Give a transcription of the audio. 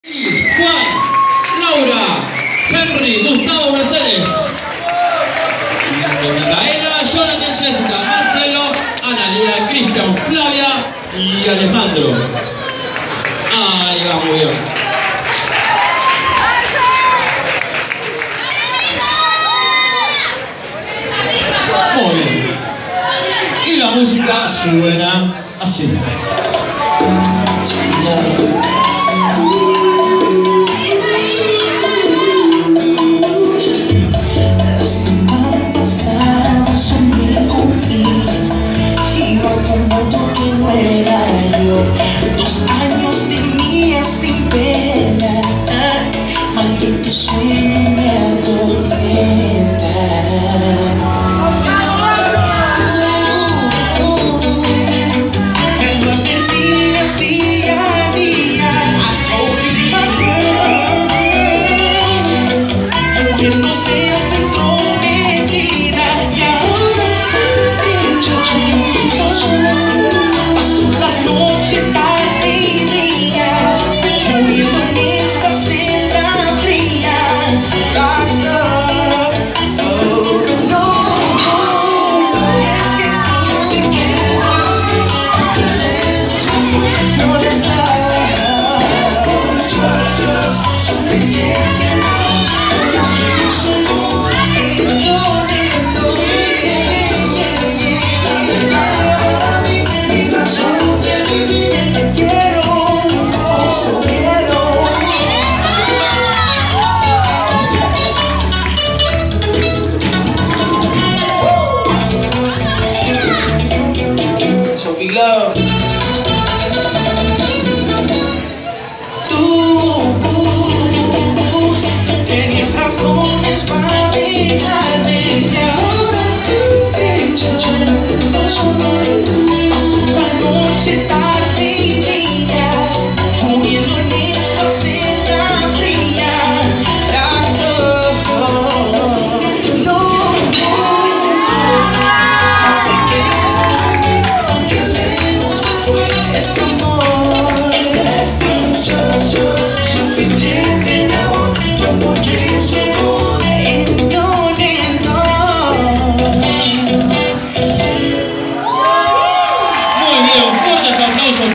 Juan, Laura, Henry, Gustavo, Mercedes, Micaela, Jonathan, Jessica, Marcelo, Analia, Cristian, Flavia y Alejandro. Ahí va, muy bien. Muy bien. Y la música suena así. La semana pasada soñé contigo, iba como tú que no era yo. 2 años tenía sin pena, maldito sueño.